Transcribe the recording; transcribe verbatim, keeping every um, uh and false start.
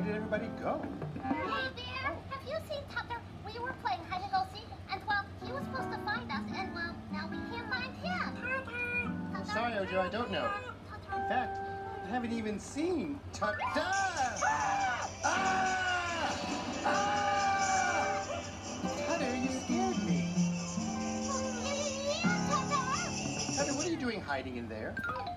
did everybody go? Hey there, have you seen Tucker? We were playing hide and go seek, and well, he was supposed to find us, and well, now we can't find him. Tucker. Sorry, Ojo, I don't know. Tucker. In fact, I haven't even seen Tucker. Ah! Ah! Ah! Tucker, you scared me. Yeah, Tucker. Tucker, what are you doing hiding in there?